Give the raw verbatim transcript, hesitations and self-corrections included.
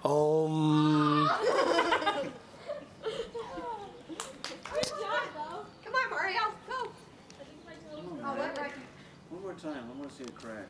Um. Come on, Mario, go. Come on, man. One more time. I want to see a crack.